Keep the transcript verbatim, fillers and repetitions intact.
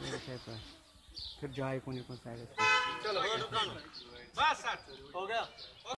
फिर जाए कौन कौन सा चलो बस हो गया।